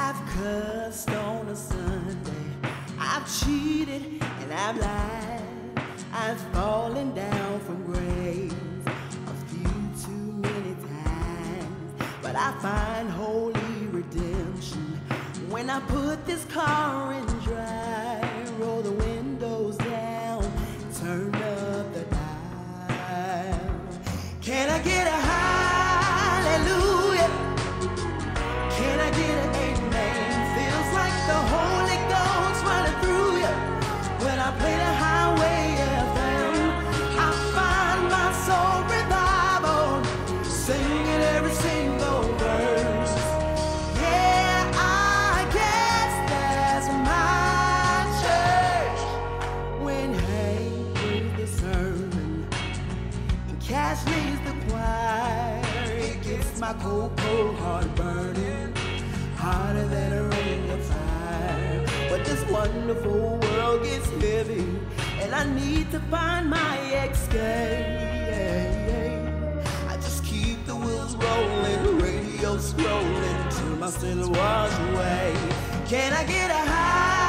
I've cussed on a Sunday, I've cheated and I've lied, I've fallen down from grace a few too many times, but I find holy redemption when I put this car in drive, roll the windows down, turn up the dial. Can I get a hallelujah? Can I get an amen? Feels like the Holy Ghost running through you. When I play the highway FM, I find my soul revival, singing every single verse. Yeah, I guess that's my church. When Hank reads the sermon and Cash leads the choir, it gets my cold, cold heart burning, hotter than a ring of fire. But this wonderful world gets heavy, and I need to find my escape. I just keep the wheels rolling, the radio scrolling till my sin wash away. Can I get a high?